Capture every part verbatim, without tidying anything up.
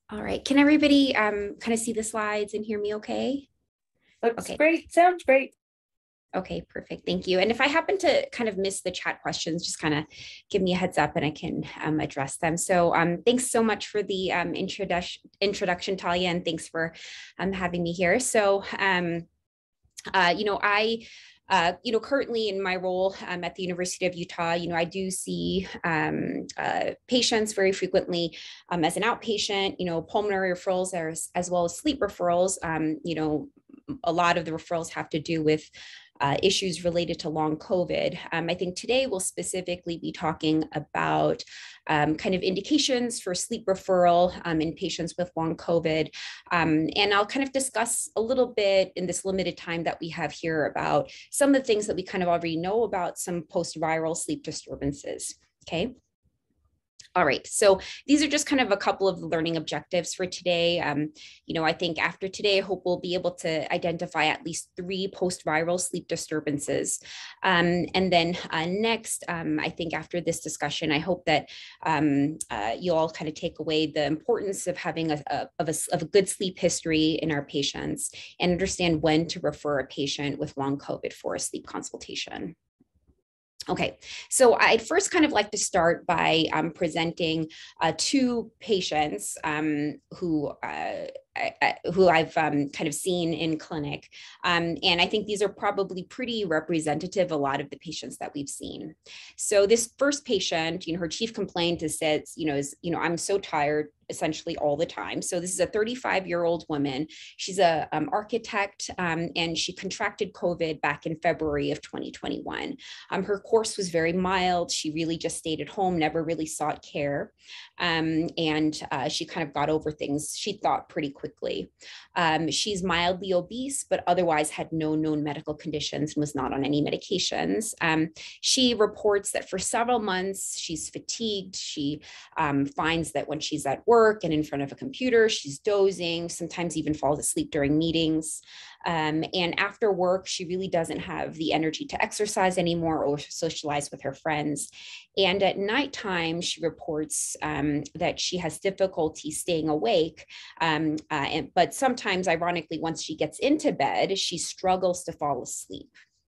All right. Can everybody um, kind of see the slides and hear me okay? Looks Okay. great. Sounds great. Okay, perfect. Thank you. And if I happen to kind of miss the chat questions, just kind of give me a heads up and I can um, address them. So um, thanks so much for the um, introduction, introduction, Talia, and thanks for um, having me here. So, um, uh, you know, I Uh, you know, currently in my role um, at the University of Utah, you know, I do see um, uh, patients very frequently um, as an outpatient, you know, pulmonary referrals as, as well as sleep referrals. Um, you know, a lot of the referrals have to do with uh, issues related to long COVID. Um, I think today we'll specifically be talking about um, kind of indications for sleep referral um, in patients with long COVID. Um, and I'll kind of discuss a little bit in this limited time that we have here about some of the things that we kind of already know about some post-viral sleep disturbances. Okay. All right, so these are just kind of a couple of learning objectives for today. Um, you know, I think after today, I hope we'll be able to identify at least three post-viral sleep disturbances. Um, and then uh, next, um, I think after this discussion, I hope that um, uh, you all kind of take away the importance of having a, a, of, a, of a good sleep history in our patients and understand when to refer a patient with long COVID for a sleep consultation. Okay, so I'd first kind of like to start by um, presenting uh, two patients um, who uh, I, I, who I've um, kind of seen in clinic. Um, and I think these are probably pretty representative of a lot of the patients that we've seen. So this first patient, you know, her chief complaint is says, you know, is, you know, I'm so tired essentially all the time. So this is a thirty-five year old woman. She's a um, architect um, and she contracted COVID back in February of twenty twenty-one. Um, her course was very mild. She really just stayed at home, never really sought care. Um, and uh, she kind of got over things, she thought, pretty quickly. Um, she's mildly obese, but otherwise had no known medical conditions and was not on any medications. Um, she reports that for several months, she's fatigued. She um, finds that when she's at work and in front of a computer, she's dozing, sometimes even falls asleep during meetings. Um, and after work, she really doesn't have the energy to exercise anymore or socialize with her friends. And at nighttime, she reports um, that she has difficulty staying awake. Um, uh, and, but sometimes, ironically, once she gets into bed, she struggles to fall asleep.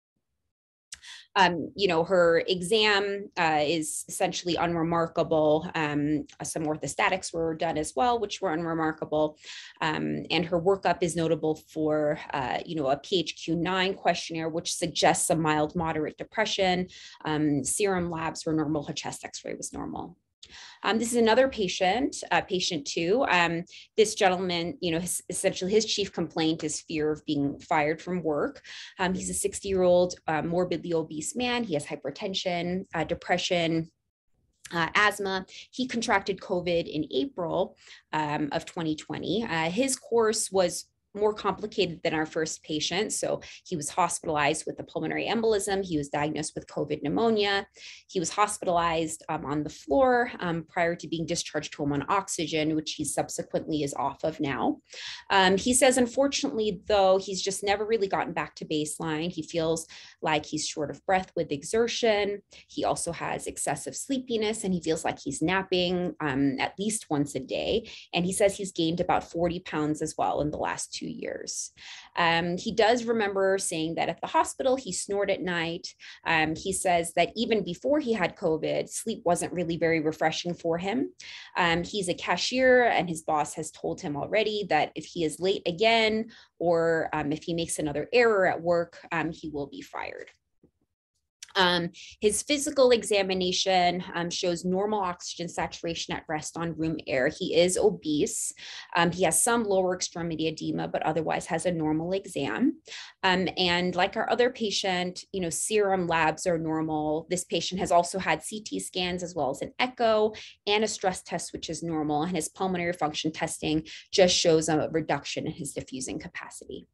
Um, you know, her exam uh, is essentially unremarkable. Um, some orthostatics were done as well, which were unremarkable. Um, and her workup is notable for, uh, you know, a P H Q nine questionnaire, which suggests a mild moderate depression. Um, serum labs were normal. Her chest x-ray was normal. Um, this is another patient, uh, patient two. Um, this gentleman, you know, his, essentially his chief complaint is fear of being fired from work. Um, he's a sixty year old uh, morbidly obese man. He has hypertension, uh, depression, Uh, asthma. He contracted COVID in April um, of twenty twenty. Uh, his course was more complicated than our first patient. So he was hospitalized with a pulmonary embolism. He was diagnosed with COVID pneumonia. He was hospitalized um, on the floor um, prior to being discharged home on oxygen, which he subsequently is off of now. Um, he says, unfortunately, though, he's just never really gotten back to baseline. He feels like he's short of breath with exertion. He also has excessive sleepiness and he feels like he's napping um, at least once a day. And he says he's gained about forty pounds as well in the last two years. Um, he does remember saying that at the hospital, he snored at night. Um, he says that even before he had COVID, sleep wasn't really very refreshing for him. Um, he's a cashier and his boss has told him already that if he is late again, or um, if he makes another error at work, um, he will be fired. Um, his physical examination um, shows normal oxygen saturation at rest on room air. He is obese. Um, he has some lower extremity edema, but otherwise has a normal exam. Um, and like our other patient, you know, serum labs are normal. This patient has also had C T scans as well as an echo and a stress test, which is normal. And his pulmonary function testing just shows a reduction in his diffusing capacity.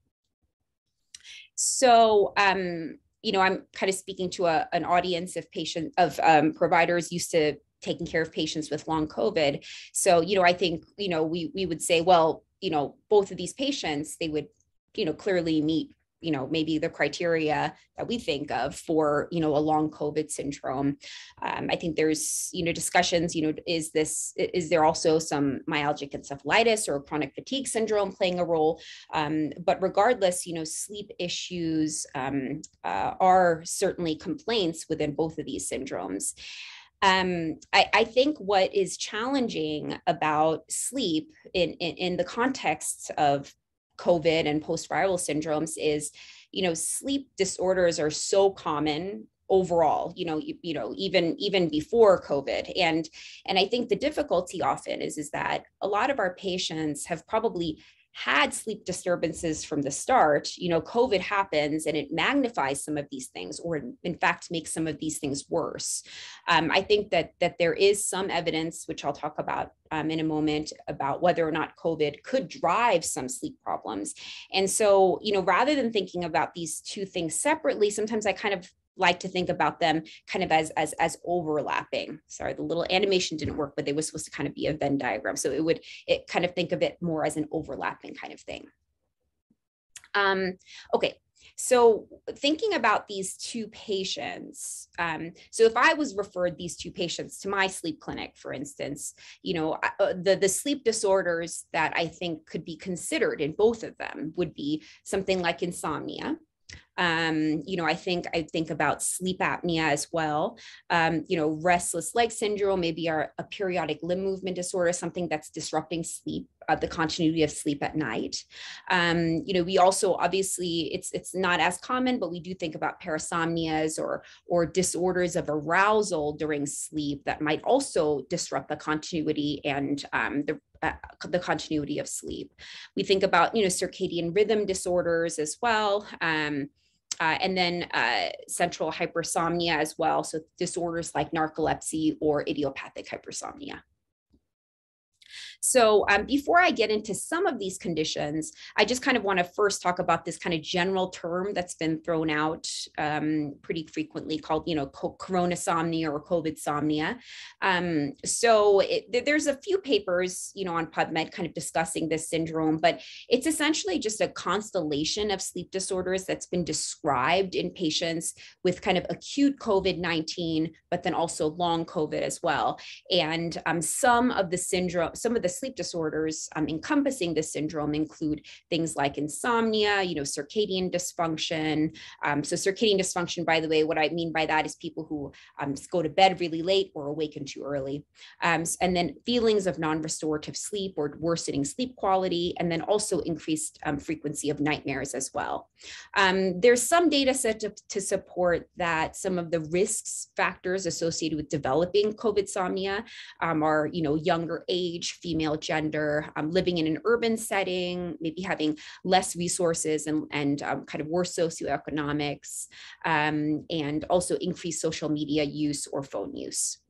So, um, you know, I'm kind of speaking to a, an audience of patient of um, providers used to taking care of patients with long COVID. So, you know, I think, you know, we we would say, well, you know, both of these patients, they would, you know, clearly meet you know, maybe the criteria that we think of for, you know, a long COVID syndrome. Um, I think there's, you know, discussions, you know, is this, is there also some myalgic encephalitis or chronic fatigue syndrome playing a role? Um, but regardless, you know, sleep issues um, uh, are certainly complaints within both of these syndromes. Um, I, I think what is challenging about sleep in, in, in the context of COVID and post-viral syndromes is, you know, sleep disorders are so common overall, you know, you, you know, even even before COVID. And and I think the difficulty often is, is that a lot of our patients have probably had sleep disturbances from the start. You know, COVID happens and it magnifies some of these things, or in fact makes some of these things worse. Um, I think that that there is some evidence, which I'll talk about um, in a moment, about whether or not COVID could drive some sleep problems. And so, you know, rather than thinking about these two things separately, sometimes I kind of like to think about them kind of as, as, as overlapping. Sorry, the little animation didn't work, but they were supposed to kind of be a Venn diagram. So it would, it kind of think of it more as an overlapping kind of thing. Um, okay, so thinking about these two patients, um, so if I was referred these two patients to my sleep clinic, for instance, you know, uh, the, the sleep disorders that I think could be considered in both of them would be something like insomnia. Um, you know, I think I think about sleep apnea as well. Um, you know, restless leg syndrome, maybe our, a periodic limb movement disorder, something that's disrupting sleep, uh, the continuity of sleep at night. Um, you know, we also obviously it's it's not as common, but we do think about parasomnias or or disorders of arousal during sleep that might also disrupt the continuity and um, the Uh, the continuity of sleep. We think about, you know, circadian rhythm disorders as well. Um, uh, and then uh, central hypersomnia as well. So disorders like narcolepsy or idiopathic hypersomnia. So um, before I get into some of these conditions, I just kind of want to first talk about this kind of general term that's been thrown out um, pretty frequently called, you know, coronasomnia or COVIDsomnia. Um, so it, there's a few papers, you know, on PubMed kind of discussing this syndrome, but it's essentially just a constellation of sleep disorders that's been described in patients with kind of acute COVID nineteen, but then also long COVID as well. And um, some of the syndrome, some of the sleep disorders um, encompassing this syndrome include things like insomnia, you know, circadian dysfunction. Um, so circadian dysfunction, by the way, what I mean by that is people who um, go to bed really late or awaken too early. Um, and then feelings of non-restorative sleep or worsening sleep quality, and then also increased um, frequency of nightmares as well. Um, there's some data set to, to support that some of the risks factors associated with developing COVIDsomnia um, are, you know, younger age, female gender, um, living in an urban setting, maybe having less resources and, and um, kind of worse socioeconomics, um, and also increased social media use or phone use.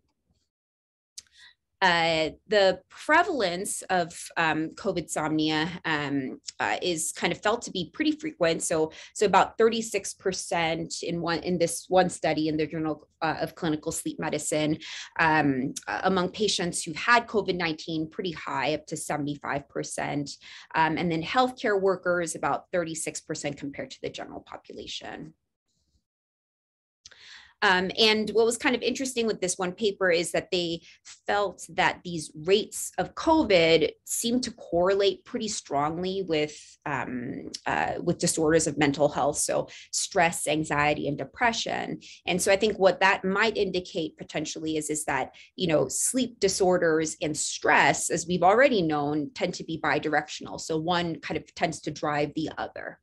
Uh, the prevalence of um, COVIDsomnia um, uh, is kind of felt to be pretty frequent. So, so about thirty-six percent in one in this one study in the Journal uh, of Clinical Sleep Medicine um, uh, among patients who had COVID nineteen, pretty high, up to seventy-five percent, um, and then healthcare workers about thirty-six percent compared to the general population. Um, and what was kind of interesting with this one paper is that they felt that these rates of COVID seemed to correlate pretty strongly with, um, uh, with disorders of mental health, so stress, anxiety, and depression. And so I think what that might indicate potentially is, is that, you know, sleep disorders and stress, as we've already known, tend to be bidirectional. So one kind of tends to drive the other.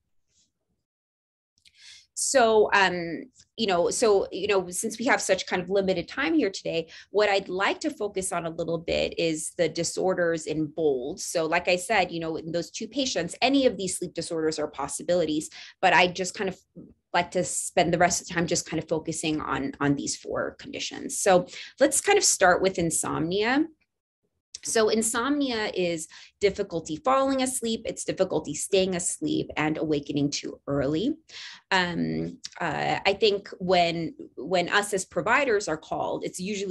So, um, you know, so, you know, since we have such kind of limited time here today, what I'd like to focus on a little bit is the disorders in bold. So like I said, you know, in those two patients, any of these sleep disorders are possibilities, but I just kind of like to spend the rest of the time just kind of focusing on, on these four conditions. So let's kind of start with insomnia. So insomnia is difficulty falling asleep, it's difficulty staying asleep, and awakening too early. Um, uh, I think when, when us as providers are called, it's usually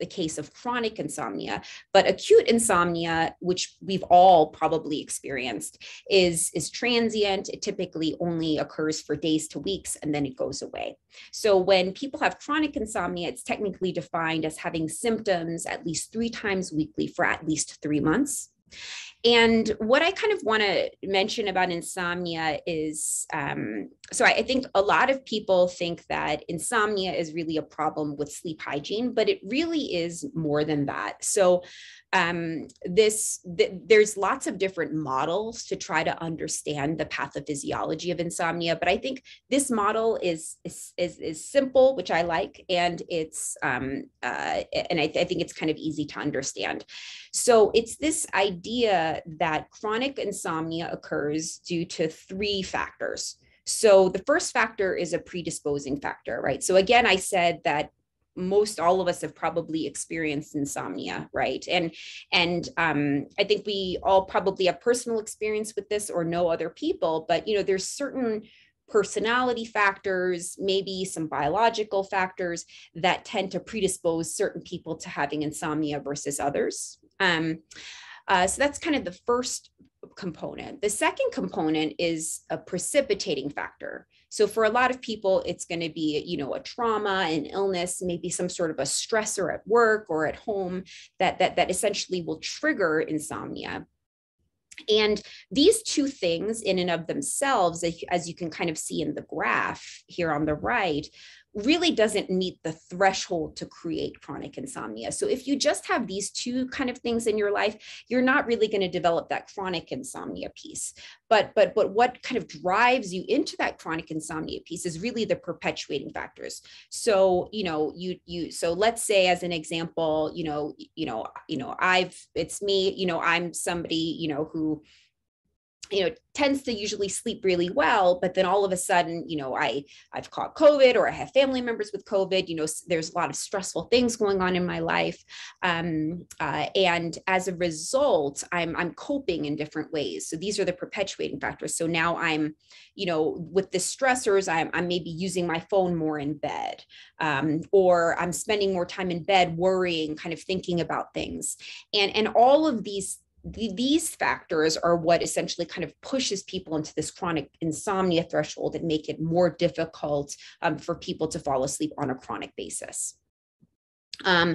the case of chronic insomnia. But acute insomnia, which we've all probably experienced, is, is transient. It typically only occurs for days to weeks, and then it goes away. So when people have chronic insomnia, it's technically defined as having symptoms at least three times weekly for at least three months. And what I kind of want to mention about insomnia is, um, so I, I think a lot of people think that insomnia is really a problem with sleep hygiene, but it really is more than that. So um, this, th there's lots of different models to try to understand the pathophysiology of insomnia, but I think this model is, is, is, is simple, which I like, and it's, um, uh, and I, th I think it's kind of easy to understand. So it's this idea that chronic insomnia occurs due to three factors. So the first factor is a predisposing factor, right? So again, I said that most all of us have probably experienced insomnia, right? And, and um, I think we all probably have personal experience with this or know other people, but you know, there's certain personality factors, maybe some biological factors that tend to predispose certain people to having insomnia versus others. Um, uh, so that's kind of the first component. The second component is a precipitating factor. So for a lot of people, it's going to be, you know, a trauma, an illness, maybe some sort of a stressor at work or at home that, that, that essentially will trigger insomnia. And these two things in and of themselves, as you can kind of see in the graph here on the right, really doesn't meet the threshold to create chronic insomnia. So if you just have these two kind of things in your life, you're not really going to develop that chronic insomnia piece. But, but, but what kind of drives you into that chronic insomnia piece is really the perpetuating factors. So, you know, you, you, so let's say as an example, you know, you know, you know, I've, it's me, you know, I'm somebody, you know, who, you know, tends to usually sleep really well, but then all of a sudden, you know, I, I've caught COVID or I have family members with COVID, you know, there's a lot of stressful things going on in my life. Um, uh, and as a result, I'm, I'm coping in different ways. So these are the perpetuating factors. So now I'm, you know, with the stressors, I'm, I'm maybe using my phone more in bed, um, or I'm spending more time in bed worrying, kind of thinking about things. And, and all of these These factors are what essentially kind of pushes people into this chronic insomnia threshold and make it more difficult um, for people to fall asleep on a chronic basis. Um,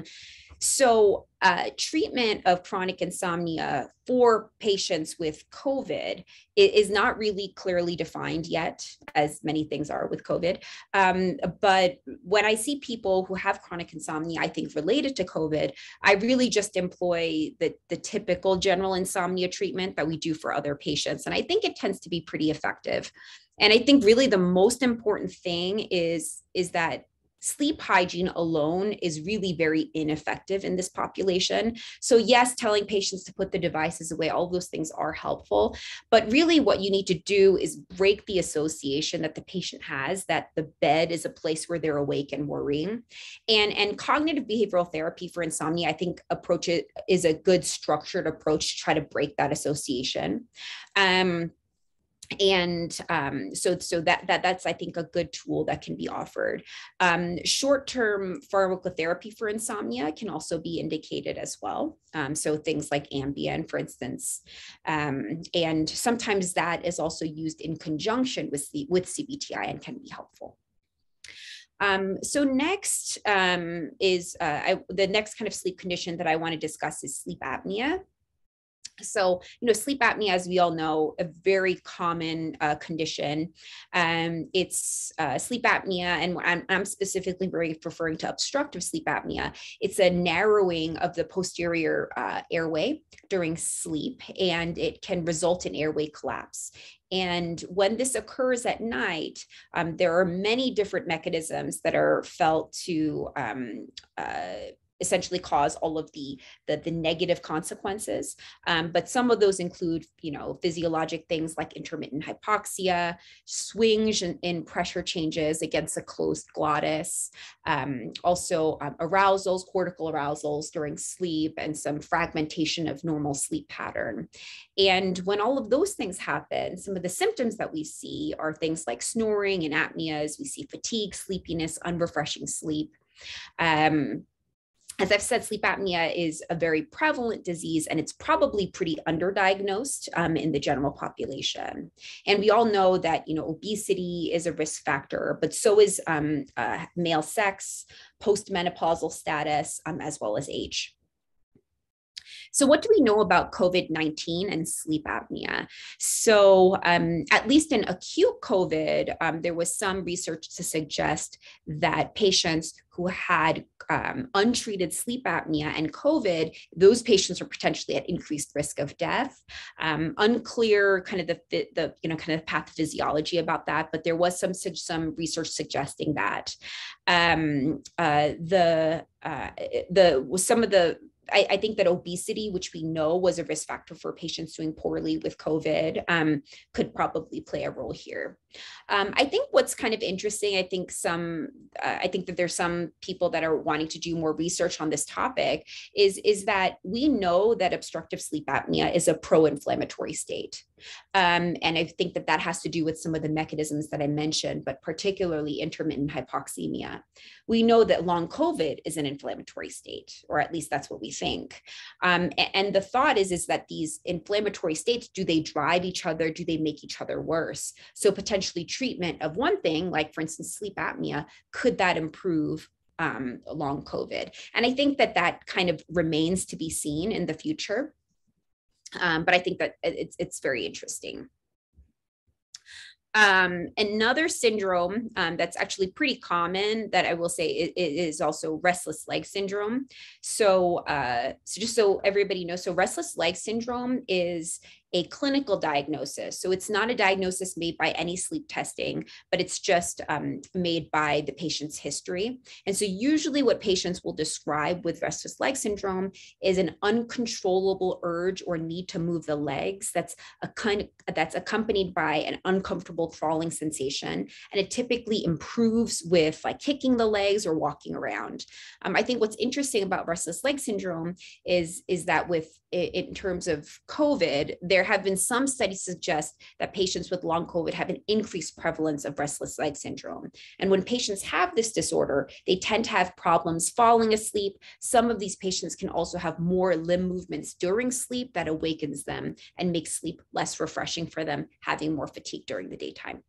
so uh, treatment of chronic insomnia for patients with COVID is not really clearly defined yet, as many things are with COVID. Um, but when I see people who have chronic insomnia, I think related to COVID, I really just employ the, the typical general insomnia treatment that we do for other patients. And I think it tends to be pretty effective. And I think really the most important thing is, is that sleep hygiene alone is really very ineffective in this population. So yes, telling patients to put the devices away, all those things are helpful, but really what you need to do is break the association that the patient has that the bed is a place where they're awake and worrying. And, and cognitive behavioral therapy for insomnia, I think approach it is a good structured approach to try to break that association. Um, And um, so, so that, that that's, I think, a good tool that can be offered. Um, short-term pharmacotherapy for insomnia can also be indicated as well. Um, so things like Ambien, for instance. Um, and sometimes that is also used in conjunction with, the, with C B T I and can be helpful. Um, so next um, is, uh, I, the next kind of sleep condition that I want to discuss is sleep apnea. So, you know, sleep apnea, as we all know, a very common uh, condition. Um, it's uh, sleep apnea, and I'm, I'm specifically referring to obstructive sleep apnea. It's a narrowing of the posterior uh, airway during sleep, and it can result in airway collapse. And when this occurs at night, um, there are many different mechanisms that are felt to um, uh, essentially cause all of the, the, the negative consequences. Um, but some of those include, you know, physiologic things like intermittent hypoxia, swings in, in pressure changes against a closed glottis, um, also um, arousals, cortical arousals during sleep, and some fragmentation of normal sleep pattern. And when all of those things happen, some of the symptoms that we see are things like snoring and apneas. We see fatigue, sleepiness, unrefreshing sleep. Um, As I've said, sleep apnea is a very prevalent disease, and it's probably pretty underdiagnosed um, in the general population. And we all know that, you know, obesity is a risk factor, but so is um, uh, male sex, postmenopausal status, um, as well as age. So what do we know about COVID nineteen and sleep apnea? So um, at least in acute COVID, um, there was some research to suggest that patients who had um, untreated sleep apnea and COVID, those patients are potentially at increased risk of death. Um, unclear kind of the, the, you know, kind of pathophysiology about that, but there was some, some research suggesting that. Um, uh, the, uh, the, some of the, I, I think that obesity, which we know was a risk factor for patients doing poorly with COVID, um, could probably play a role here. Um, I think what's kind of interesting, I think some, uh, I think that there's some people that are wanting to do more research on this topic, is, is that we know that obstructive sleep apnea is a pro-inflammatory state. Um, and I think that that has to do with some of the mechanisms that I mentioned, but particularly intermittent hypoxemia. We know that long COVID is an inflammatory state, or at least that's what we think. Um, and, and the thought is, is that these inflammatory states, do they drive each other? Do they make each other worse? So potentially treatment of one thing, like for instance, sleep apnea, could that improve um, long COVID? And I think that that kind of remains to be seen in the future. Um, but I think that it's, it's very interesting. Um, another syndrome um, that's actually pretty common that I will say is, is also restless leg syndrome. So, uh, so just so everybody knows, so restless leg syndrome is a clinical diagnosis. So it's not a diagnosis made by any sleep testing, but it's just um, made by the patient's history. And so usually what patients will describe with restless leg syndrome is an uncontrollable urge or need to move the legs that's a kind of, that's accompanied by an uncomfortable crawling sensation. And it typically improves with like kicking the legs or walking around. Um, I think what's interesting about restless leg syndrome is, is that with in terms of COVID, there have been some studies suggest that patients with long COVID have an increased prevalence of restless leg syndrome. And when patients have this disorder, they tend to have problems falling asleep. Some of these patients can also have more limb movements during sleep that awakens them and makes sleep less refreshing for them, having more fatigue during the daytime.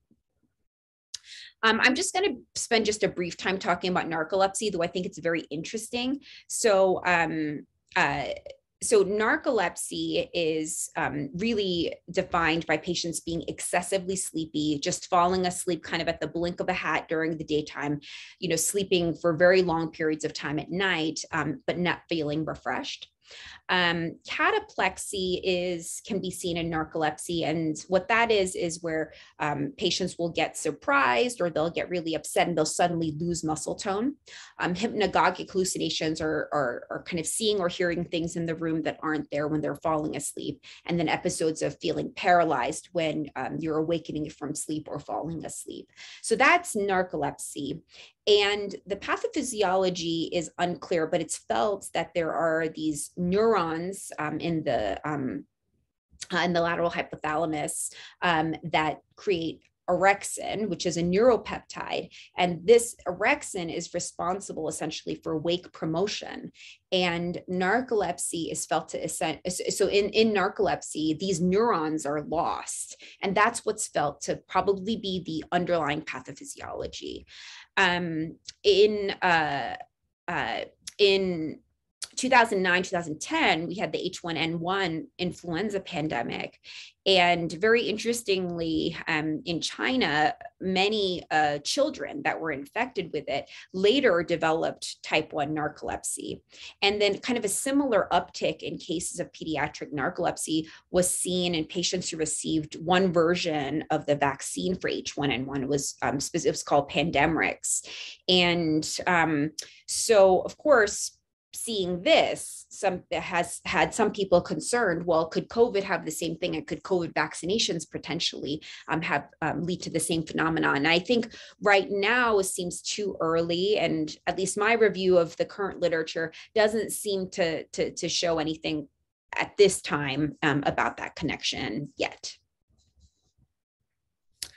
Um, I'm just going to spend just a brief time talking about narcolepsy, though I think it's very interesting. So, um, uh, So narcolepsy is um, really defined by patients being excessively sleepy, just falling asleep kind of at the blink of a hat during the daytime, you know, sleeping for very long periods of time at night, um, but not feeling refreshed. Um, cataplexy is can be seen in narcolepsy, and what that is is where um, patients will get surprised or they'll get really upset and they'll suddenly lose muscle tone. Um, hypnagogic hallucinations are, are, are kind of seeing or hearing things in the room that aren't there when they're falling asleep, and then episodes of feeling paralyzed when um, you're awakening from sleep or falling asleep. So that's narcolepsy. And the pathophysiology is unclear, but it's felt that there are these neurons um, in the um, uh, in the lateral hypothalamus um, that create orexin, which is a neuropeptide. And this orexin is responsible essentially for wake promotion. And narcolepsy is felt to ascend. So in, in narcolepsy, these neurons are lost. And that's what's felt to probably be the underlying pathophysiology. Um, in, uh, uh, in two thousand nine, two thousand ten, we had the H one N one influenza pandemic. And very interestingly, um, in China, many uh, children that were infected with it later developed type one narcolepsy. And then kind of a similar uptick in cases of pediatric narcolepsy was seen in patients who received one version of the vaccine for H one N one. It was, um, it was called Pandemrix. And um, so, of course, seeing this, some has had some people concerned, well, could COVID have the same thing, and could COVID vaccinations potentially um, have um, lead to the same phenomenon? And I think right now it seems too early, and at least my review of the current literature doesn't seem to, to, to show anything at this time um, about that connection yet.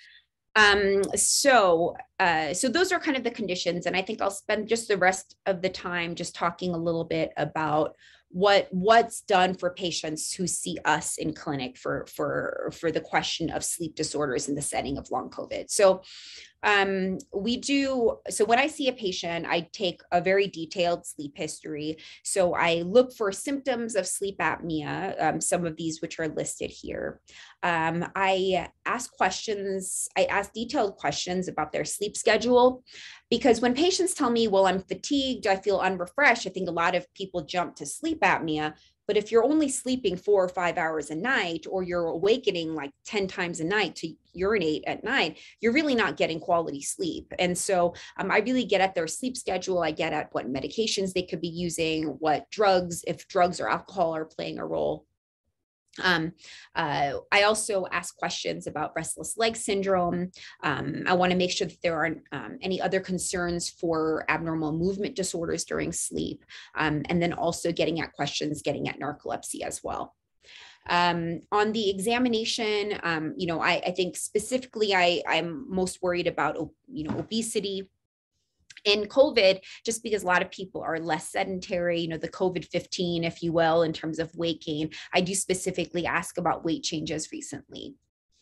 Um, so, uh, so those are kind of the conditions, and I think I'll spend just the rest of the time just talking a little bit about what what's done for patients who see us in clinic for for for the question of sleep disorders in the setting of long COVID. So, um, we do, so when I see a patient, I take a very detailed sleep history. So I look for symptoms of sleep apnea, um, some of these which are listed here. Um, I ask questions, I ask detailed questions about their sleep schedule, because when patients tell me, well, I'm fatigued, I feel unrefreshed, I think a lot of people jump to sleep apnea. But if you're only sleeping four or five hours a night, or you're awakening like ten times a night to urinate at night, you're really not getting quality sleep. And so um, I really get at their sleep schedule. I get at what medications they could be using, what drugs, if drugs or alcohol are playing a role. Um, uh, I also ask questions about restless leg syndrome. Um, I want to make sure that there aren't um, any other concerns for abnormal movement disorders during sleep. Um, and then also getting at questions, getting at narcolepsy as well. Um, on the examination, um, you know, I, I think specifically I, I'm most worried about, you know, obesity in COVID, just because a lot of people are less sedentary, you know, the COVID fifteen, if you will, in terms of weight gain. I do specifically ask about weight changes recently.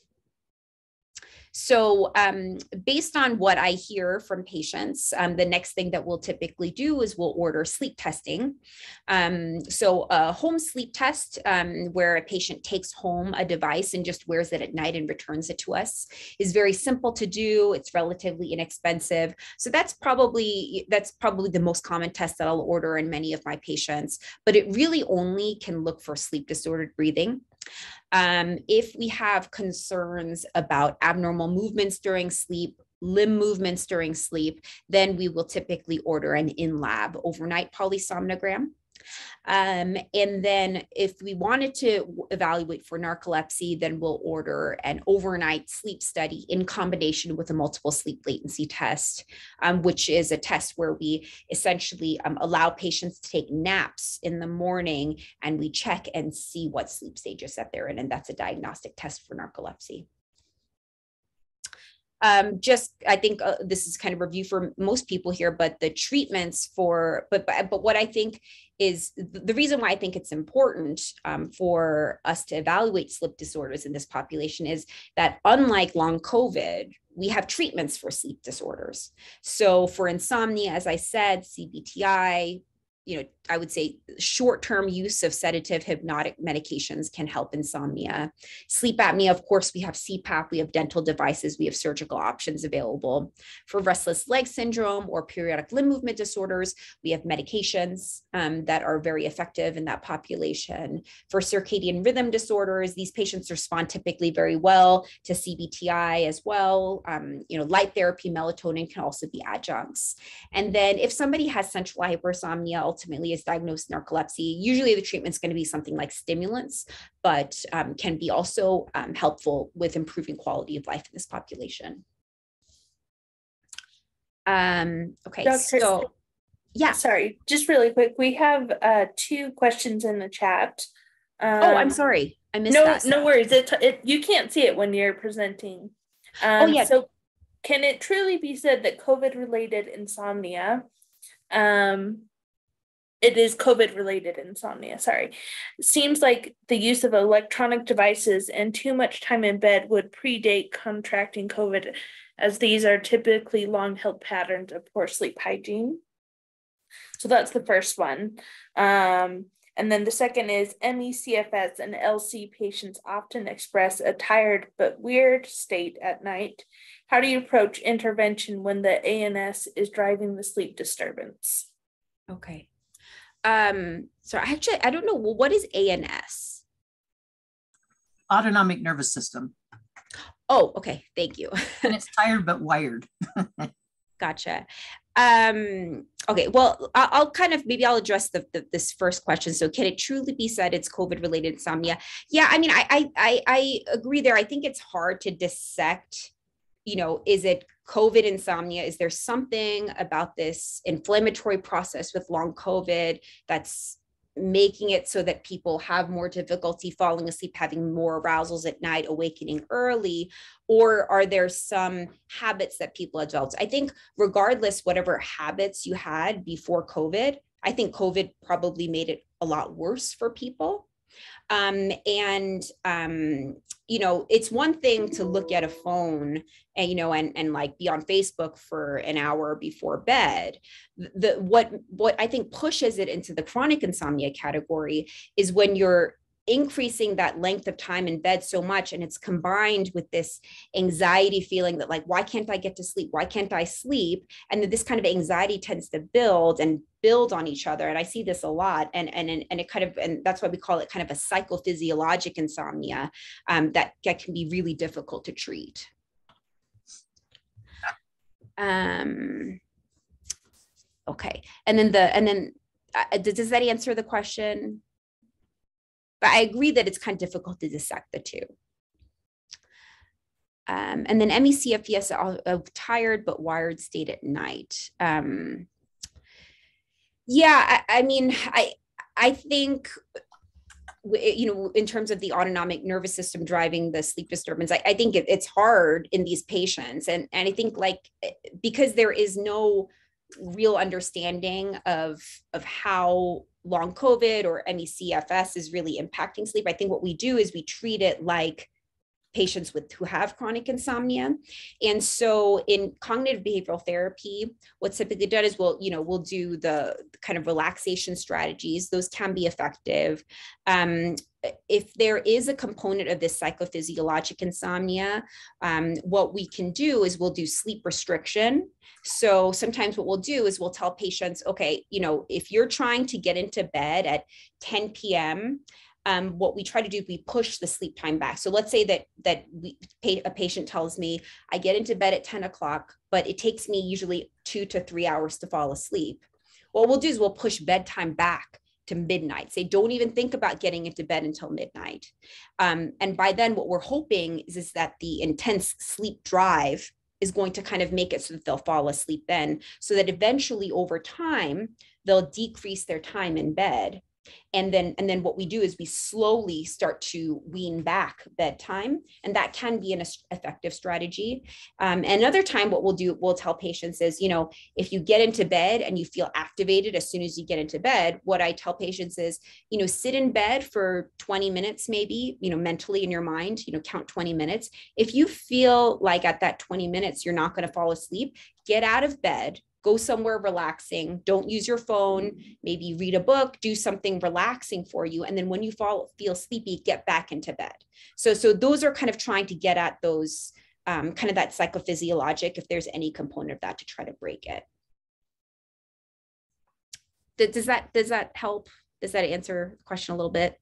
So um, based on what I hear from patients, um, the next thing that we'll typically do is we'll order sleep testing. Um, so a home sleep test, um, where a patient takes home a device and just wears it at night and returns it to us, is very simple to do. It's relatively inexpensive. So that's probably, that's probably the most common test that I'll order in many of my patients, but it really only can look for sleep disordered breathing. Um, if we have concerns about abnormal movements during sleep, limb movements during sleep, then we will typically order an in-lab overnight polysomnogram. Um, and then if we wanted to evaluate for narcolepsy, then we'll order an overnight sleep study in combination with a multiple sleep latency test, um, which is a test where we essentially um, allow patients to take naps in the morning, and we check and see what sleep stages that they're in. And that's a diagnostic test for narcolepsy. Um, just, I think uh, this is kind of review for most people here, but the treatments for, but, but, but what I think is the reason why I think it's important um, for us to evaluate sleep disorders in this population is that unlike long COVID, we have treatments for sleep disorders. So for insomnia, as I said, C B T I, you know, I would say short-term use of sedative hypnotic medications can help insomnia. Sleep apnea, of course, we have C PAP, we have dental devices, we have surgical options available. For restless leg syndrome or periodic limb movement disorders, we have medications um, that are very effective in that population. For circadian rhythm disorders, these patients respond typically very well to C B T I as well. Um, you know, light therapy, melatonin can also be adjuncts. And then if somebody has central hypersomnia, ultimately is diagnosed narcolepsy, usually the treatment is going to be something like stimulants, but um, can be also um, helpful with improving quality of life in this population. Um, okay, Doctor, so yeah. Sorry, just really quick. We have uh, two questions in the chat. Um, oh, I'm sorry. I missed no, that. No worries. It, it, you can't see it when you're presenting. Um, oh, yeah. So can it truly be said that COVID-related insomnia um, it is COVID-related insomnia, sorry. Seems like the use of electronic devices and too much time in bed would predate contracting COVID, as these are typically long-held patterns of poor sleep hygiene. So that's the first one. Um, and then the second is M E C F S and L C patients often express a tired but weird state at night. How do you approach intervention when the A N S is driving the sleep disturbance? Okay. Um, so actually, I don't know. Well, what is A N S? Autonomic nervous system. Oh, okay. Thank you. And it's tired but wired. Gotcha. Um, okay. Well, I'll, I'll kind of maybe I'll address the, the this first question. So, can it truly be said it's COVID-related insomnia? Yeah. I mean, I I I, I agree there. I think it's hard to dissect. You know, is it COVID insomnia? Is there something about this inflammatory process with long COVID that's making it so that people have more difficulty falling asleep, having more arousals at night, awakening early? Or are there some habits that people have developed? I think regardless, whatever habits you had before COVID, I think COVID probably made it a lot worse for people. Um, and, um, you know, it's one thing to look at a phone and, you know, and, and like be on Facebook for an hour before bed. The, what, what I think pushes it into the chronic insomnia category is when you're increasing that length of time in bed so much, and it's combined with this anxiety feeling that like, why can't I get to sleep? Why can't I sleep? And that this kind of anxiety tends to build and build on each other. And I see this a lot. And, and, and it kind of, and that's why we call it kind of a psychophysiologic insomnia um, that, that can be really difficult to treat. Um, okay. And then the, and then uh, does that answer the question? But I agree that it's kind of difficult to dissect the two. Um, and then M E C F S, a tired but wired state at night. Um, yeah, I, I mean, I I think, you know, in terms of the autonomic nervous system driving the sleep disturbance, I, I think it, it's hard in these patients. And, and I think like, because there is no real understanding of, of how long COVID or M E C F S is really impacting sleep, I think what we do is we treat it like patients with who have chronic insomnia. And so in cognitive behavioral therapy, what's typically done is we'll, you know, we'll do the kind of relaxation strategies. Those can be effective. Um, if there is a component of this psychophysiologic insomnia, um, what we can do is we'll do sleep restriction. So sometimes what we'll do is we'll tell patients, okay, you know, if you're trying to get into bed at ten p m, Um, what we try to do, we push the sleep time back. So let's say that that we, a patient tells me, I get into bed at ten o'clock, but it takes me usually two to three hours to fall asleep. What we'll do is we'll push bedtime back to midnight. Say, don't even think about getting into bed until midnight. Um, and by then, what we're hoping is, is that the intense sleep drive is going to kind of make it so that they'll fall asleep then, so that eventually over time, they'll decrease their time in bed. And then, and then what we do is we slowly start to wean back bedtime, and that can be an effective strategy. Um, another time, what we'll do, we'll tell patients is, you know, if you get into bed and you feel activated as soon as you get into bed, what I tell patients is, you know, sit in bed for twenty minutes, maybe, you know, mentally in your mind, you know, count twenty minutes. If you feel like at that twenty minutes, you're not going to fall asleep, get out of bed. Go somewhere relaxing. Don't use your phone. Maybe read a book, do something relaxing for you. And then when you fall, feel sleepy, get back into bed. So, so those are kind of trying to get at those um, kind of that psychophysiologic, if there's any component of that, to try to break it. Does that, does that help? Does that answer the question a little bit?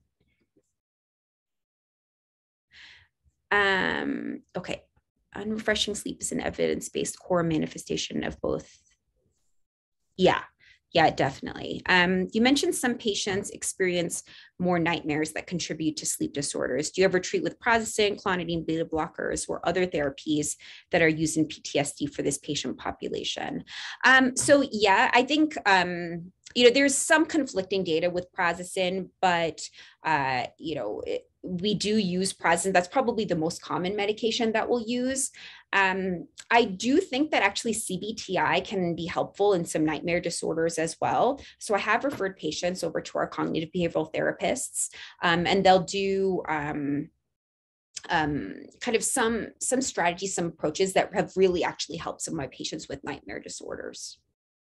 Um, okay. Unrefreshing sleep is an evidence-based core manifestation of both. Yeah, yeah, definitely. Um, you mentioned some patients experience more nightmares that contribute to sleep disorders. Do you ever treat with prazosin, clonidine, beta blockers, or other therapies that are used in P T S D for this patient population? Um, so yeah, I think, um, you know, there's some conflicting data with prazosin, but, uh, you know, it, we do use prazosin. That's probably the most common medication that we'll use. Um, I do think that actually C B T I can be helpful in some nightmare disorders as well. So I have referred patients over to our cognitive behavioral therapists, um, and they'll do um, um, kind of some, some strategies, some approaches that have really actually helped some of my patients with nightmare disorders.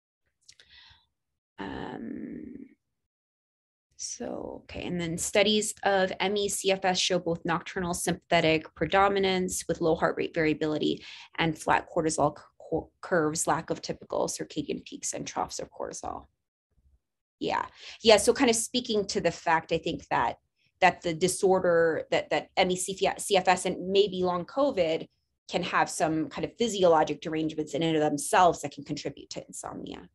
Um, So, okay, and then studies of M E C F S show both nocturnal sympathetic predominance with low heart rate variability and flat cortisol curves, lack of typical circadian peaks and troughs of cortisol. Yeah, yeah, so kind of speaking to the fact, I think that that the disorder, that, that M E C F S and maybe long COVID can have some kind of physiologic derangements in and of themselves that can contribute to insomnia.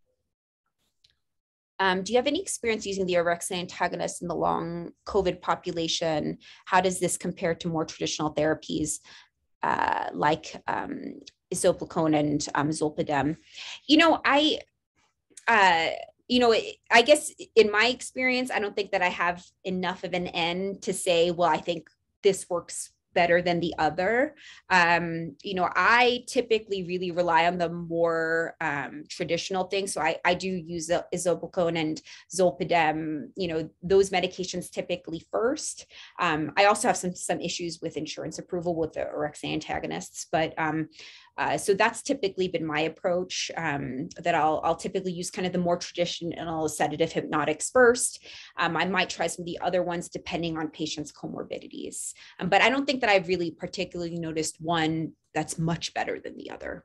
Um, do you have any experience using the orexin antagonist in the long COVID population? How does this compare to more traditional therapies uh, like um, isoplacone and um, zolpidem? You know, I, uh, you know, I guess in my experience, I don't think that I have enough of an N to say, well, I think this works better than the other. Um, you know, I typically really rely on the more um, traditional things. So I, I do use isobucone and zolpidem, you know, those medications typically first. Um, I also have some, some issues with insurance approval with the orexin antagonists, but um, Uh, so that's typically been my approach, um, that I'll, I'll typically use kind of the more traditional sedative hypnotics first. Um, I might try some of the other ones depending on patients' comorbidities. Um, but I don't think that I've really particularly noticed one that's much better than the other.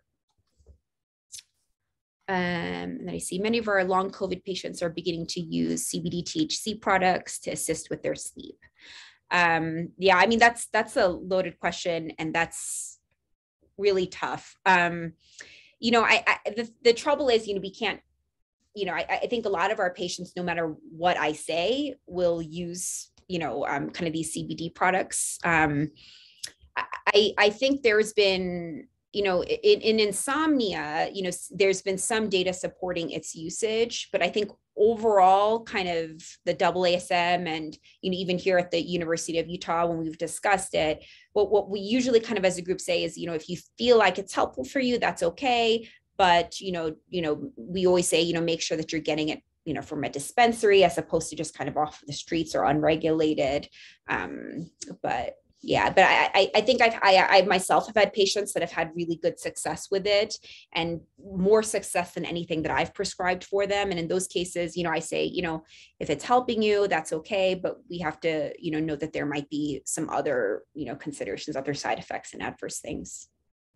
Um, and then I see many of our long COVID patients are beginning to use C B D T H C products to assist with their sleep. Um, yeah, I mean, that's, that's a loaded question, and that's really tough. Um, you know, I, I the, the trouble is, you know, we can't, you know, I, I think a lot of our patients, no matter what I say, will use, you know, um, kind of these C B D products. Um, I, I think there's been, you know, in, in insomnia, you know, there's been some data supporting its usage, but I think overall kind of the double A S M and, you know, even here at the University of Utah, when we've discussed it, what, what we usually kind of as a group say is, you know, if you feel like it's helpful for you, that's okay. But, you know, you know, we always say, you know, make sure that you're getting it, you know, from a dispensary as opposed to just kind of off the streets or unregulated. Um, but yeah, but I, I think I've, I, I myself have had patients that have had really good success with it, and more success than anything that I've prescribed for them. And in those cases, you know, I say, you know, if it's helping you, that's okay, but we have to, you know, know that there might be some other, you know, considerations, other side effects and adverse things.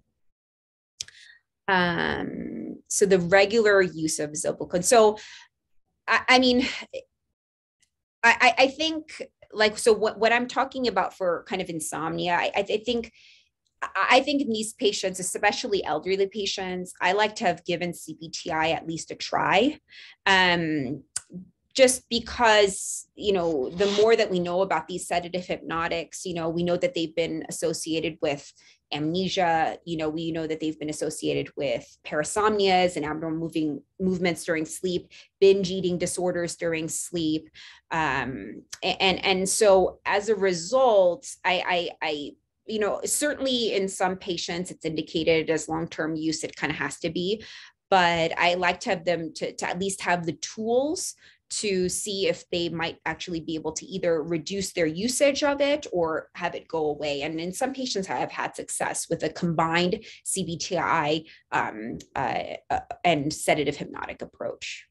Um, so the regular use of zolpidem. So, I, I mean, I, I think like, so what, what I'm talking about for kind of insomnia, I, I think, I think in these patients, especially elderly patients, I like to have given C B T I at least a try. Um, just because, you know, the more that we know about these sedative hypnotics, you know, we know that they've been associated with amnesia, you know, we know that they've been associated with parasomnias and abnormal moving movements during sleep, binge eating disorders during sleep. Um, and, and so as a result, I, I, I you know, certainly in some patients, it's indicated as long-term use, it kind of has to be, but I like to have them to, to at least have the tools to see if they might actually be able to either reduce their usage of it or have it go away. And in some patients, I have had success with a combined C B T I um, uh, uh, and sedative hypnotic approach.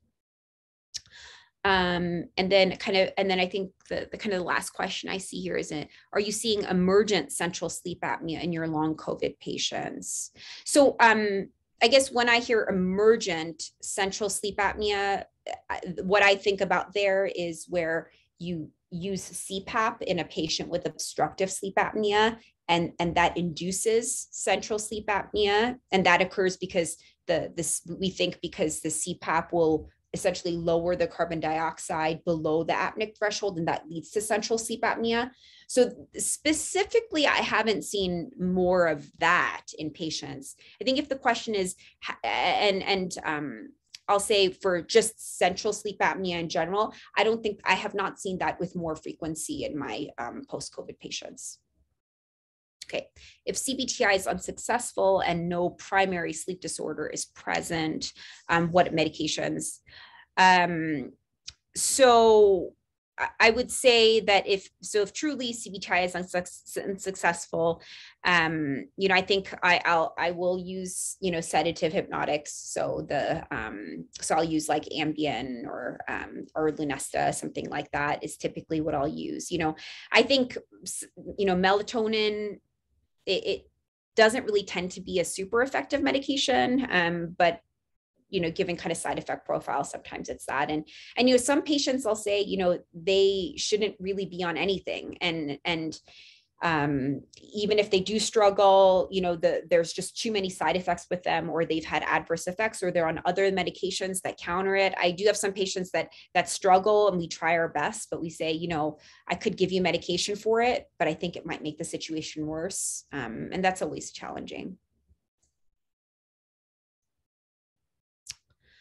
Um, and then kind of, and then I think the, the kind of the last question I see here is, are you seeing emergent central sleep apnea in your long COVID patients? So um, I guess when I hear emergent central sleep apnea, what I think about there is where you use C PAP in a patient with obstructive sleep apnea, and, and that induces central sleep apnea. And that occurs because the this we think because the C PAP will essentially lower the carbon dioxide below the apneic threshold, and that leads to central sleep apnea. So specifically, I haven't seen more of that in patients. I think if the question is, and, and um, I'll say for just central sleep apnea in general, I don't think, I have not seen that with more frequency in my um, post-COVID patients. Okay, if C B T I is unsuccessful and no primary sleep disorder is present, um, what medications? Um, so I would say that if, so if truly C B T I is unsuccessful, um, you know, I think I, I'll, I will use, you know, sedative hypnotics. So the, um, so I'll use like Ambien or, um, or Lunesta, something like that is typically what I'll use. You know, I think, you know, melatonin, it, it doesn't really tend to be a super effective medication, um, but you know, given kind of side effect profile, sometimes it's that. And, and, you know, some patients I'll say, you know, they shouldn't really be on anything. And, and um, even if they do struggle, you know, the, there's just too many side effects with them, or they've had adverse effects, or they're on other medications that counter it. I do have some patients that, that struggle, and we try our best, but we say, you know, I could give you medication for it, but I think it might make the situation worse. Um, and that's always challenging.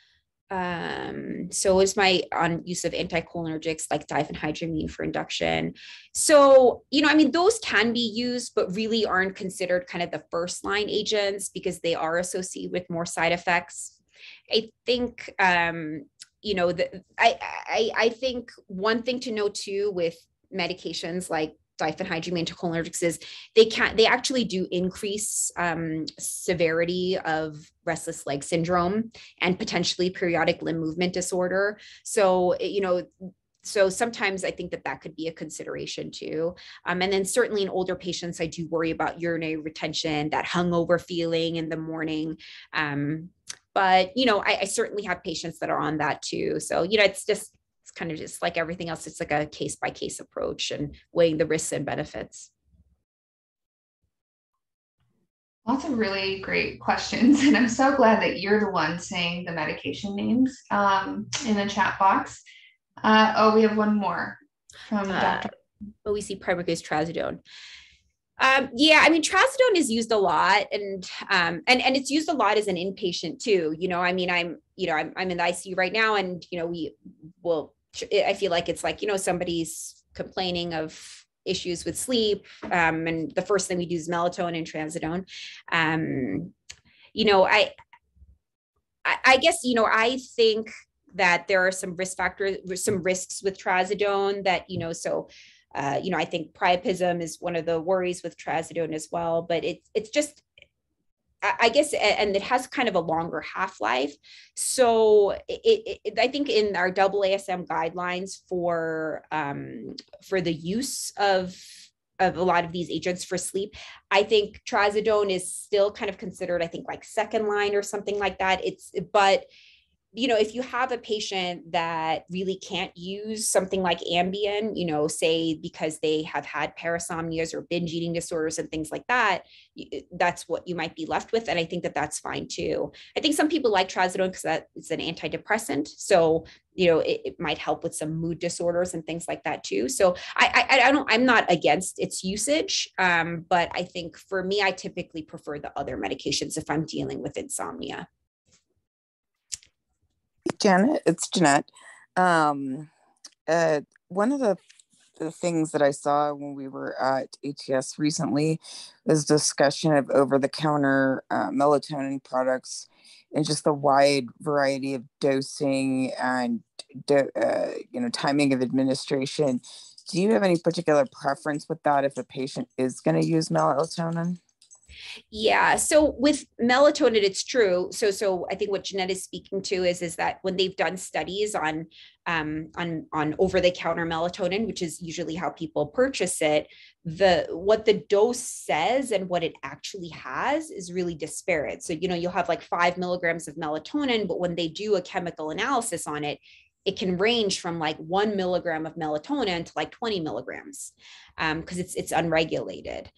Um, so is my on use of anticholinergics like diphenhydramine for induction. So, you know, I mean, those can be used, but really aren't considered kind of the first line agents because they are associated with more side effects. I think, um, you know, the, I, I, I think one thing to know too with medications like diphenhydramine anticholinergics is they can they actually do increase um, severity of restless leg syndrome and potentially periodic limb movement disorder. So, you know, so sometimes I think that that could be a consideration too. Um, and then certainly in older patients, I do worry about urinary retention, that hungover feeling in the morning. Um, but, you know, I, I certainly have patients that are on that too. So, you know, it's just, it's kind of just like everything else. It's like a case by case approach and weighing the risks and benefits. Lots of really great questions. And I'm so glad that you're the one saying the medication names um, in the chat box. Uh, oh, we have one more from Uh, Doctor O E C primary is trazodone. Um, yeah, I mean, trazodone is used a lot, and um, and and it's used a lot as an inpatient too. You know, I mean, I'm you know I'm I'm in the I C U right now, and you know we will. I feel like it's like you know somebody's complaining of issues with sleep, um, and the first thing we do is melatonin and trazodone. Um, you know, I, I I guess you know I think that there are some risk factors, some risks with trazodone that you know so. Uh, you know, I think priapism is one of the worries with trazodone as well, but it's it's just, I guess, and it has kind of a longer half-life. So it, it, I think in our double A S M guidelines for um, for the use of of a lot of these agents for sleep, I think trazodone is still kind of considered, I think, like second line or something like that. It's but you know, if you have a patient that really can't use something like Ambien, you know, say because they have had parasomnias or binge eating disorders and things like that, that's what you might be left with. And I think that that's fine too. I think some people like trazodone because that is an antidepressant. So, you know, it, it might help with some mood disorders and things like that too. So I, I, I don't, I'm not against its usage, um, but I think for me, I typically prefer the other medications if I'm dealing with insomnia. Janet, it's Jeanette. Um, uh, one of the, the things that I saw when we were at A T S recently was discussion of over-the-counter uh, melatonin products and just the wide variety of dosing and do, uh, you know timing of administration. Do you have any particular preference with that if a patient is going to use melatonin? Yeah. So with melatonin, it's true. So, so I think what Jeanette is speaking to is, is that when they've done studies on, um, on, on over-the-counter melatonin, which is usually how people purchase it, the, what the dose says and what it actually has is really disparate. So, you know, you'll have like five milligrams of melatonin, but when they do a chemical analysis on it, it can range from like one milligram of melatonin to like twenty milligrams because um, it's it's unregulated.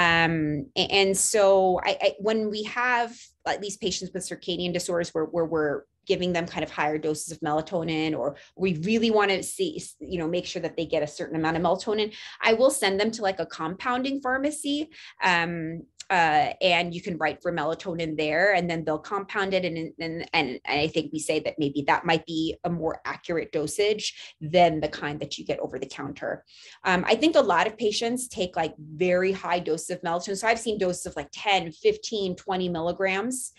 Um, and so I, I, when we have at least patients with circadian disorders where, where we're giving them kind of higher doses of melatonin, or we really want to see, you know, make sure that they get a certain amount of melatonin, I will send them to like a compounding pharmacy. Um, Uh, and you can write for melatonin there, and then they'll compound it. And, and, and I think we say that maybe that might be a more accurate dosage than the kind that you get over the counter. Um, I think a lot of patients take like very high doses of melatonin. So I've seen doses of like ten, fifteen, twenty milligrams.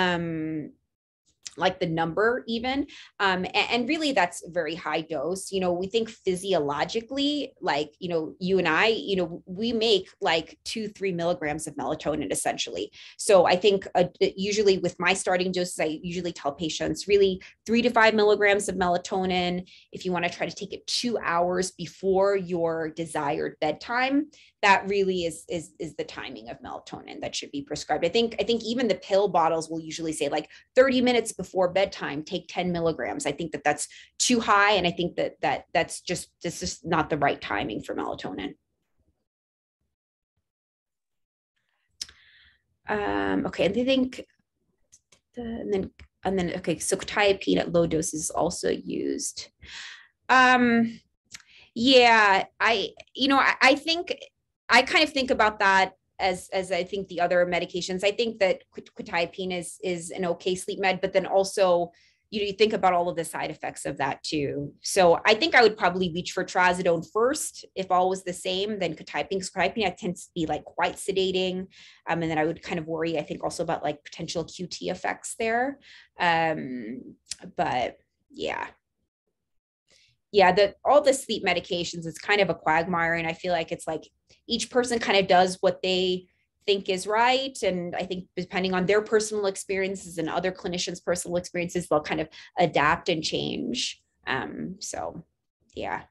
Um, like the number even. Um, and, and really that's a very high dose. You know, we think physiologically, like, you know, you and I, you know, we make like two, three milligrams of melatonin essentially. So I think uh, usually with my starting doses, I usually tell patients really three to five milligrams of melatonin. If you want to try to take it two hours before your desired bedtime, that really is, is, is the timing of melatonin that should be prescribed. I think, I think even the pill bottles will usually say like thirty minutes before bedtime, take ten milligrams. I think that that's too high. And I think that, that that's just, this is not the right timing for melatonin. Um, okay. And I think, and then, and then, okay. So quetiapine at low doses is also used. Um, yeah, I, you know, I, I think, I kind of think about that as, as I think the other medications. I think that quetiapine is, is an okay sleep med, but then also, you know, you think about all of the side effects of that too. So I think I would probably reach for trazodone first. If all was the same, then quetiapine, because quetiapine tends to be like quite sedating. Um, and then I would kind of worry, I think also about like potential Q T effects there. Um, but yeah. Yeah, the all the sleep medications, it's kind of a quagmire. And I feel like it's like each person kind of does what they think is right. And I think depending on their personal experiences and other clinicians' personal experiences, they'll kind of adapt and change. Um, so yeah.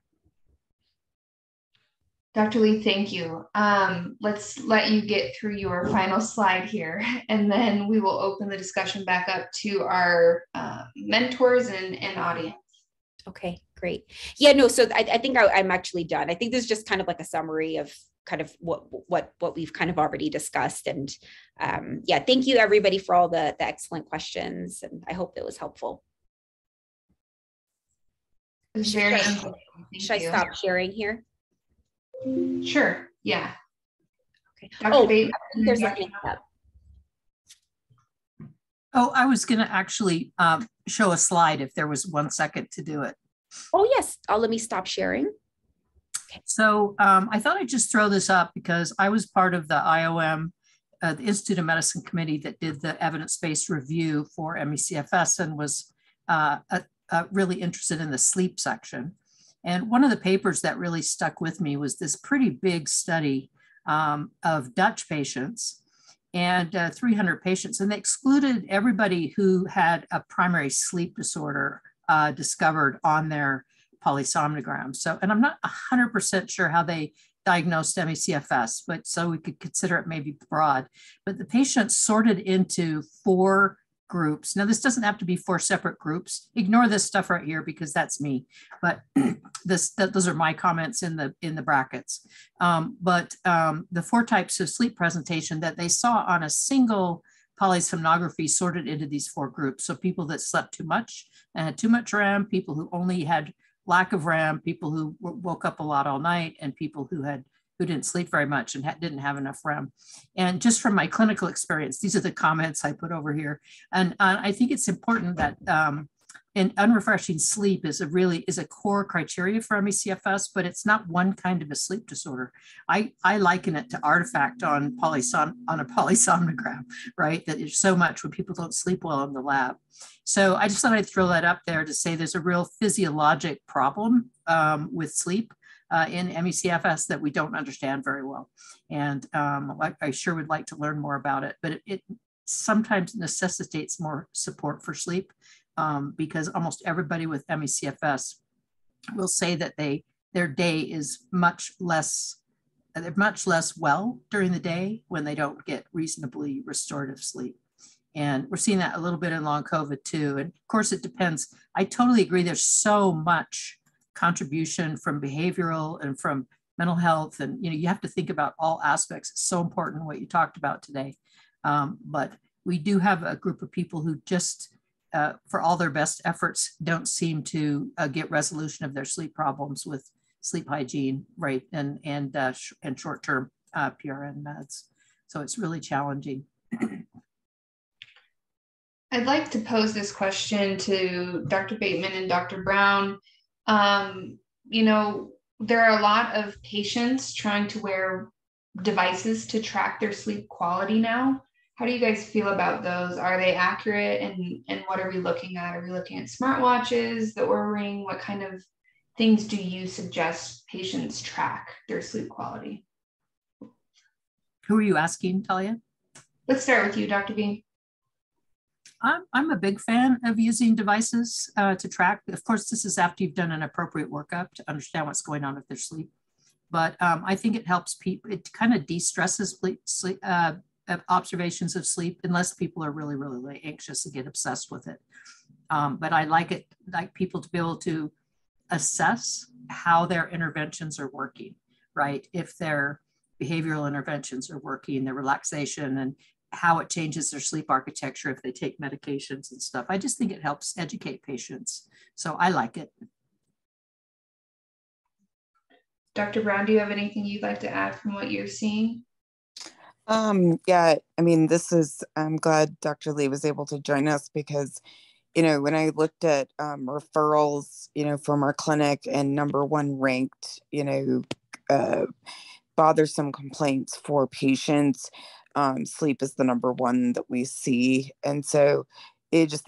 Doctor Lee, thank you. Um, let's let you get through your final slide here, and then we will open the discussion back up to our uh, mentors and, and audience. Okay, great. Yeah, no, so I, I think I, I'm actually done. I think this is just kind of like a summary of kind of what what what we've kind of already discussed. And um, yeah, thank you everybody for all the, the excellent questions. And I hope it was helpful. It was very should, interesting. Thank should you. I stop sharing here? Sure, yeah. Okay. Doctor Oh, Bateman, there's a hand up. Oh, I was going to actually um, show a slide if there was one second to do it. Oh, yes. Oh, let me stop sharing. Okay. So um, I thought I'd just throw this up because I was part of the I O M, uh, the Institute of Medicine committee that did the evidence-based review for M E C F S and was uh, uh, uh, really interested in the sleep section. And one of the papers that really stuck with me was this pretty big study um, of Dutch patients and uh, three hundred patients, and they excluded everybody who had a primary sleep disorder uh, discovered on their polysomnogram. So, and I'm not one hundred percent sure how they diagnosed M E C F S, but so we could consider it maybe broad. But the patients sorted into four groups. Now, this doesn't have to be four separate groups. Ignore this stuff right here because that's me. But this, that, those are my comments in the in the brackets. Um, but um, the four types of sleep presentation that they saw on a single polysomnography sorted into these four groups. So people that slept too much and had too much R E M, people who only had lack of R E M, people who woke up a lot all night, and people who had who didn't sleep very much and ha didn't have enough R E M. And just from my clinical experience, these are the comments I put over here. And uh, I think it's important that um, and unrefreshing sleep is a really is a core criteria for M E C F S, but it's not one kind of a sleep disorder. I, I liken it to artifact on polysom on a polysomnogram, right? That is so much when people don't sleep well in the lab. So I just thought I'd throw that up there to say there's a real physiologic problem um, with sleep uh, in M E C F S that we don't understand very well. And um, I, I sure would like to learn more about it, but it, it sometimes necessitates more support for sleep. Um, because almost everybody with M E C F S will say that they their day is much less, they're much less well during the day when they don't get reasonably restorative sleep. And we're seeing that a little bit in long COVID too. And of course it depends. I totally agree. There's so much contribution from behavioral and from mental health. And, you know, you have to think about all aspects. It's so important what you talked about today. Um, but we do have a group of people who just, Uh, for all their best efforts, don't seem to uh, get resolution of their sleep problems with sleep hygiene, right, and and uh, sh and short-term uh, P R N meds. So it's really challenging. I'd like to pose this question to Doctor Bateman and Doctor Brown. Um, you know, there are a lot of patients trying to wear devices to track their sleep quality now. How do you guys feel about those? Are they accurate? And, and what are we looking at? Are we looking at smartwatches, the Oura Ring? What kind of things do you suggest patients track their sleep quality? Who are you asking, Talia? Let's start with you, Doctor B. I'm, I'm a big fan of using devices uh, to track. Of course, this is after you've done an appropriate workup to understand what's going on with their sleep. But um, I think it helps people, it kind of de-stresses sleep, sleep uh, observations of sleep, unless people are really, really, really anxious and get obsessed with it. Um, but I like it, like people to be able to assess how their interventions are working, right? If their behavioral interventions are working, their relaxation, and how it changes their sleep architecture if they take medications and stuff. I just think it helps educate patients. So I like it. Doctor Brown, do you have anything you'd like to add from what you're seeing? Um, yeah, I mean, this is, I'm glad Doctor Lee was able to join us because you know, when I looked at um, referrals, you know, from our clinic, and number one ranked, you know, uh, bothersome complaints for patients, um, sleep is the number one that we see. And so it just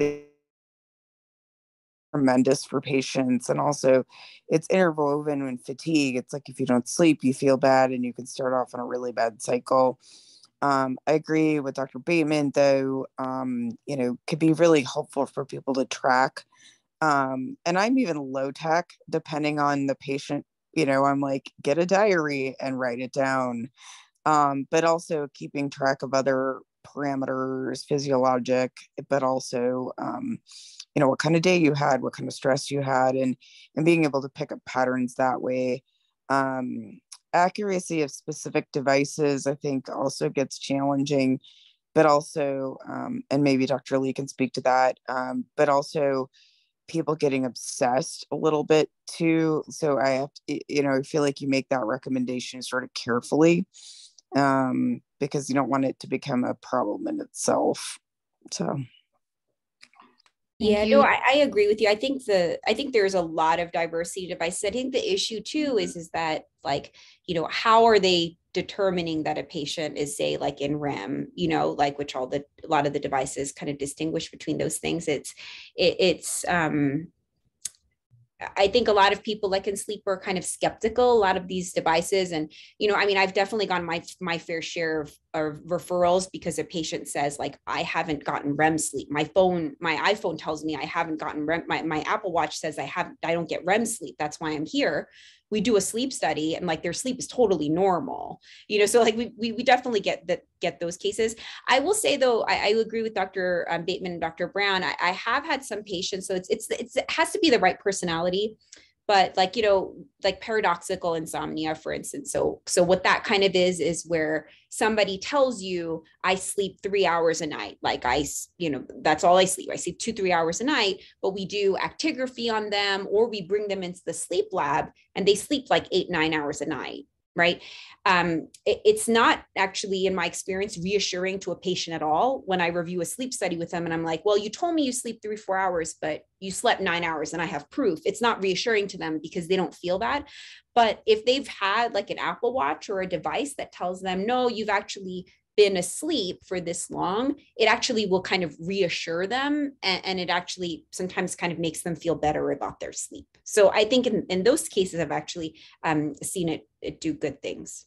tremendous for patients. And also it's interwoven in fatigue. It's like if you don't sleep, you feel bad and you can start off on a really bad cycle. Um, I agree with Doctor Bateman, though, um, you know, could be really helpful for people to track. Um, and I'm even low tech, depending on the patient. You know, I'm like, get a diary and write it down. Um, but also keeping track of other parameters, physiologic, but also, um, you know, what kind of day you had, what kind of stress you had, and and being able to pick up patterns that way. Um, accuracy of specific devices, I think, also gets challenging, but also, um, and maybe Doctor Lee can speak to that, um, but also people getting obsessed a little bit too. So I have to, you know, I feel like you make that recommendation sort of carefully, um, because you don't want it to become a problem in itself. So. Yeah, no, I, I agree with you. I think the I think there's a lot of diversity devices. I think the issue too is is that, like, you know, how are they determining that a patient is, say, like in R E M, you know, like, which all the a lot of the devices kind of distinguish between those things. It's it, it's um I think a lot of people, like in sleep, are kind of skeptical, a lot of these devices. And, you know, I mean, I've definitely gotten my, my fair share of, of referrals because a patient says, like, I haven't gotten R E M sleep. My phone, my iPhone tells me I haven't gotten R E M. My, my Apple Watch says I haven't, I don't get R E M sleep. That's why I'm here. We do a sleep study and, like, their sleep is totally normal, you know? So, like, we, we, we definitely get that, get those cases. I will say, though, I, I agree with Doctor Um, Bateman and Doctor Brown. I, I have had some patients, so it's, it's, it's, it has to be the right personality, but, like, you know, like paradoxical insomnia, for instance. So, so what that kind of is, is where somebody tells you, I sleep three hours a night. Like, I, you know, that's all I sleep. I sleep two, three hours a night, but we do actigraphy on them, or we bring them into the sleep lab and they sleep like eight, nine hours a night. Right. Um, it, it's not actually, in my experience, reassuring to a patient at all when I review a sleep study with them. And I'm like, well, you told me you sleep three, four hours, but you slept nine hours and I have proof. It's not reassuring to them because they don't feel that. But if they've had, like, an Apple Watch or a device that tells them, no, you've actually been asleep for this long, it actually will kind of reassure them. And, and it actually sometimes kind of makes them feel better about their sleep. So I think in, in those cases, I've actually um, seen it, it do good things.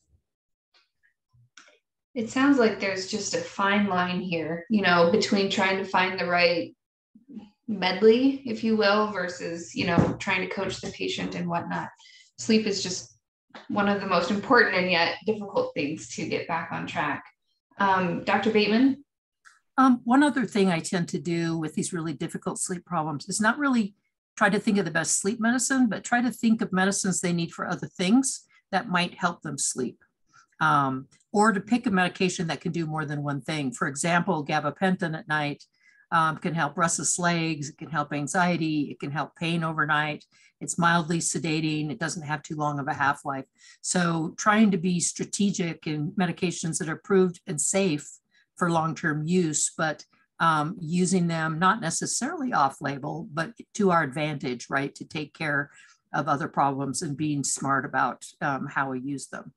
It sounds like there's just a fine line here, you know, between trying to find the right medley, if you will, versus, you know, trying to coach the patient and whatnot. Sleep is just one of the most important and yet difficult things to get back on track. Um, Doctor Bateman? Um, one other thing I tend to do with these really difficult sleep problems is not really try to think of the best sleep medicine, but try to think of medicines they need for other things that might help them sleep. Um, or to pick a medication that can do more than one thing. For example, gabapentin at night um, can help restless legs, it can help anxiety, it can help pain overnight. It's mildly sedating, it doesn't have too long of a half-life. So trying to be strategic in medications that are approved and safe for long-term use, but um, using them not necessarily off-label, but to our advantage, right? To take care of other problems and being smart about um, how we use them.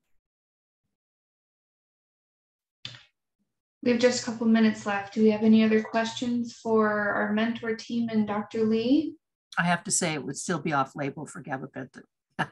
We have just a couple minutes left. Do we have any other questions for our mentor team and Doctor Lee? I have to say it would still be off label for gabapentin.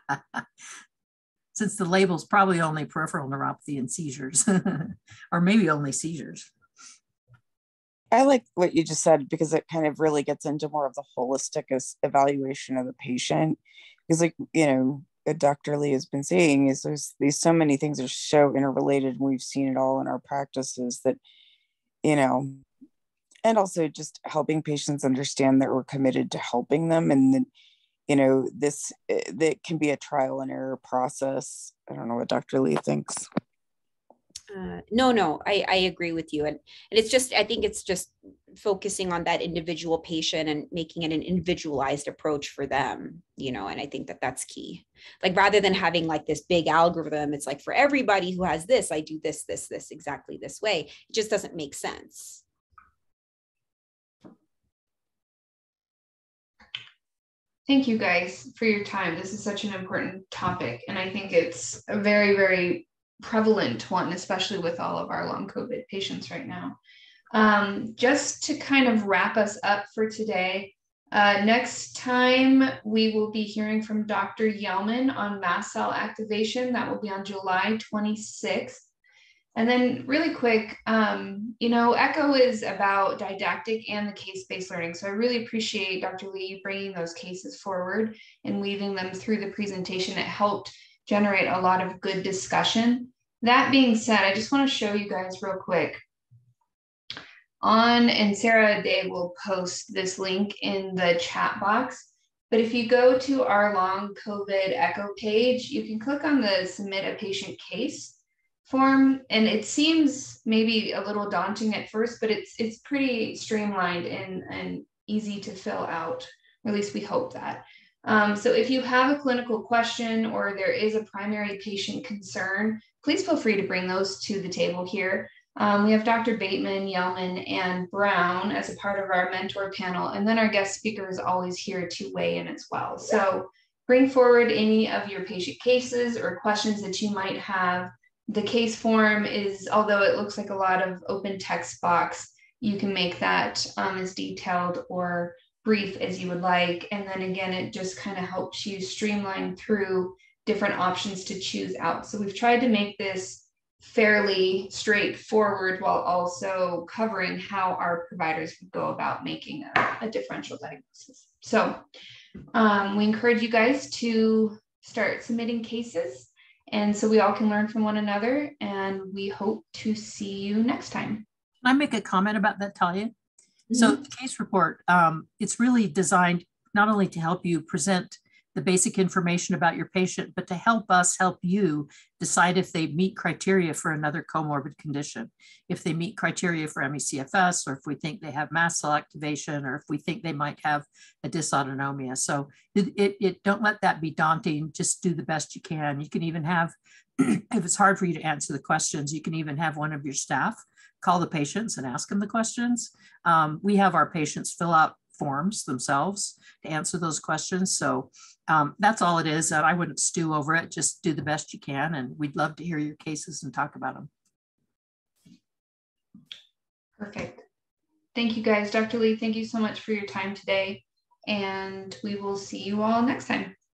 Since the label's probably only peripheral neuropathy and seizures, or maybe only seizures. I like what you just said because it kind of really gets into more of the holistic evaluation of the patient. Because, like, you know, what Doctor Lee has been saying is there's these so many things are so interrelated, and we've seen it all in our practices that, you know, and also just helping patients understand that we're committed to helping them, and that, you know, this that can be a trial and error process. I don't know what Doctor Lee thinks. Uh, no, no, I, I agree with you. And, and it's just, I think it's just focusing on that individual patient and making it an individualized approach for them, you know, and I think that that's key. Like, rather than having like this big algorithm, it's like, for everybody who has this, I do this, this, this, exactly this way. It just doesn't make sense. Thank you guys for your time. This is such an important topic, and I think it's a very, very prevalent one, especially with all of our long COVID patients right now. Um, just to kind of wrap us up for today, uh, next time we will be hearing from Doctor Yelman on mast cell activation. That will be on July twenty-sixth. And then really quick, um, you know, ECHO is about didactic and the case-based learning. So I really appreciate Doctor Lee bringing those cases forward and weaving them through the presentation. It helped generate a lot of good discussion. That being said, I just want to show you guys real quick on, and Sarah Day will post this link in the chat box. But if you go to our long COVID ECHO page, you can click on the submit a patient case form, and it seems maybe a little daunting at first, but it's it's pretty streamlined and, and easy to fill out, or at least we hope that. Um, so if you have a clinical question or there is a primary patient concern, please feel free to bring those to the table here. Um, we have Doctor Bateman, Yelman, and Brown as a part of our mentor panel, and then our guest speaker is always here to weigh in as well. So bring forward any of your patient cases or questions that you might have. The case form is, although it looks like a lot of open text box, you can make that um, as detailed or brief as you would like. And then again, it just kind of helps you streamline through different options to choose out. So we've tried to make this fairly straightforward while also covering how our providers would go about making a, a differential diagnosis. So um, we encourage you guys to start submitting cases, and so we all can learn from one another, and we hope to see you next time. Can I make a comment about that, Talia? Mm-hmm. So the case report, um, it's really designed not only to help you present the basic information about your patient, but to help us help you decide if they meet criteria for another comorbid condition, if they meet criteria for M E C F S, or if we think they have mast cell activation, or if we think they might have a dysautonomia. So it, it, it don't let that be daunting. Just do the best you can. You can even have, if it's hard for you to answer the questions, you can even have one of your staff call the patients and ask them the questions. Um, we have our patients fill out forms themselves to answer those questions. So um, that's all it is. Uh, I wouldn't stew over it. Just do the best you can. And we'd love to hear your cases and talk about them. Perfect. Thank you guys. Doctor Lee, thank you so much for your time today. And we will see you all next time.